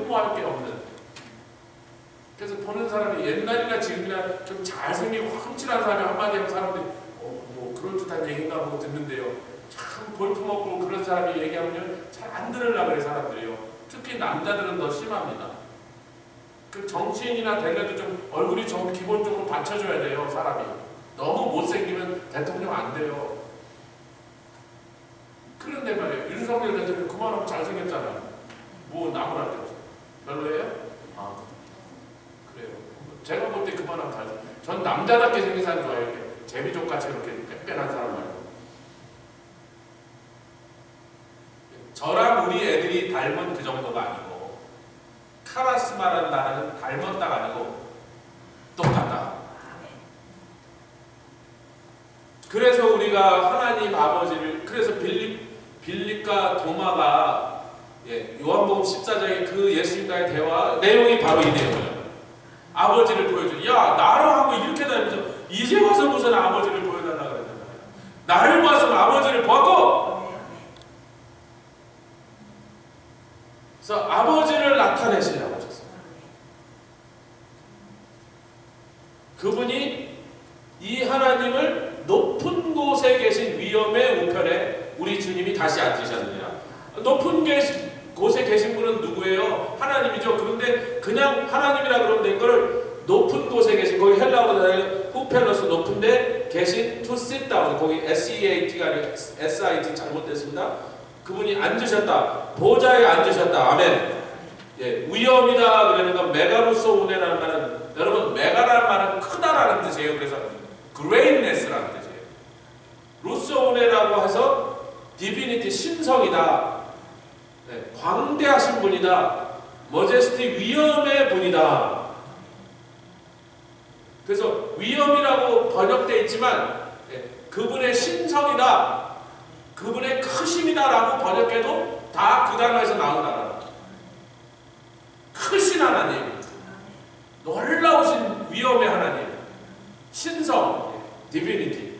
흠모할 게 없는. 그래서 보는 사람이 옛날이나 지금이나 좀 잘생기고 흠칠한 사람이 한마디 하면 사람들이 뭐 그럴듯한 얘기인가 보고 듣는데요. 참 볼품없고 그런 사람이 얘기하면 잘 안 들으려고 그래 사람들이요. 특히 남자들은 더 심합니다. 그 정치인이나 되려도 좀 얼굴이 좀 기본적으로 받쳐줘야 돼요. 사람이 너무 못생기면 대통령 안 돼요. 그런데 말이에요. 윤석열 대통령 그만하면 잘생겼잖아요. 뭐 나무랄 데 없어요. 별로예요? 아 그래요. 제가 볼 때 그만하면 잘생겼어요. 전 남자답게 생긴 사람 좋아해요. 이렇게 제비족같이 이렇게 빼빼한 사람 말고. 저랑 우리 애들이 닮은 그 정도가 아니고 카라스마라는 단어는 닮았다가 아니고 똑같다. 그래서 우리가 하나님 아버지를, 그래서 빌립과 도마가 요한복음 14장의 그 예수님과의 대화 내용이 바로 이 내용이에요. 아버지를 보여줘. 야 나를 하고 이렇게 다니면서 이제 와서 무슨 아버지를 보여달라 그랬단 말이야. 나를 봐서 아버지를 보았고, 그래서 아버지를 나타내시려고 하셨어요. 그분이 이 하나님을 높은 곳에 계신 위엄의 우편에 우리 주님이 다시 앉으셨느냐. 높은 곳에 계신 분은 누구예요? 하나님이죠. 그런데 그냥 하나님이라 그러면 된 걸 높은 곳에 계신, 거기 헬라어로 후펠로스 높은데 계신 to sit down, 거기 SEAT가 아니라 SIT 잘못됐습니다. 그분이 앉으셨다. 보좌에 앉으셨다. 아멘. 위엄이다 그러는 건 메가로소 우네라는 말은, 여러분 메가라는 말은 크다라는 뜻이에요. 그래서 greatness라는 뜻이에요. 루소우네라고 해서 디비니티 신성이다. 광대하신 분이다. 머제스티 위엄의 분이다. 그래서 위엄이라고 번역되어 있지만 그분의 신성이다. 그분의 크심이다라고 번역해도 다 그 단어에서 나온다. 크신 하나님, 놀라우신 위엄의 하나님, 신성, 디비니티.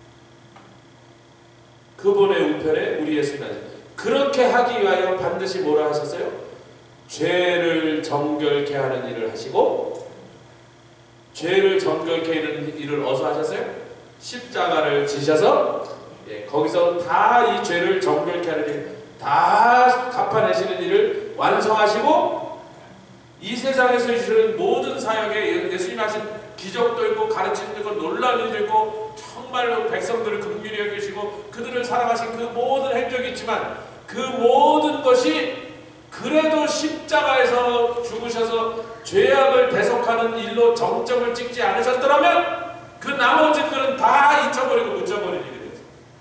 그분의 우편에 우리 예수님, 그렇게 하기 위하여 반드시 뭐라 하셨어요? 죄를 정결케 하는 일을 하시고, 죄를 정결케 하는 일을 어디서 하셨어요? 십자가를 지셔서 거기서 다 이 죄를 정결케 하는 일, 다 갚아내시는 일을 완성하시고, 이 세상에서 주시는 모든 사역에 예수님이 하신 기적도 있고 가르치는 있고 놀라운 일도 있고 정말로 백성들을 긍휼히 여기시고 그들을 사랑하신 그 모든 행적이 있지만, 그 모든 것이 그래도 십자가에서 죽으셔서 죄악을 대속하는 일로 정점을 찍지 않으셨더라면 그 나머지들은 다 잊혀버리고 묻혀버린 일이 됐어요.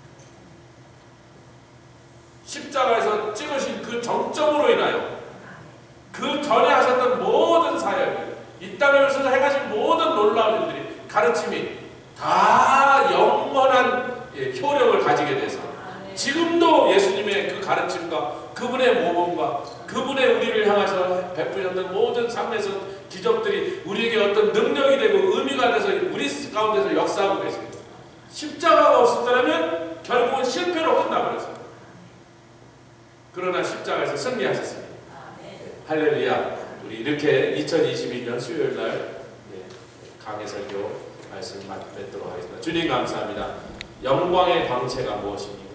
십자가에서 찍으신 그 정점으로 인하여 그 전에 하셨던 모든 사역, 이 땅에 오셔서 행하신 모든 놀라운 일들이, 가르침이 다 영원한 효력을 가지게 돼서 지금도 예수님의 그 가르침과 그분의 모범과 그분의 우리를 향해서 베푸셨던 모든 삶에서 기적들이 우리에게 어떤 능력이 되고 의미가 돼서 우리 가운데서 역사하고 계십니다. 십자가가 없었다면 결국은 실패로 끝나버렸어요. 그러나 십자가에서 승리하셨습니다. 할렐루야. 우리 이렇게 2022년 수요일날 강해설교 말씀 맺도록 하겠습니다. 주님 감사합니다. 영광의 광채가 무엇입니까?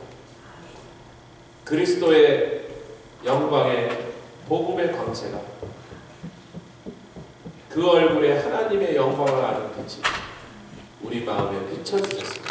그리스도의 영광의 복음의 광채가, 그 얼굴에 하나님의 영광을 아는 빛이 우리 마음에 비춰주셨습니다.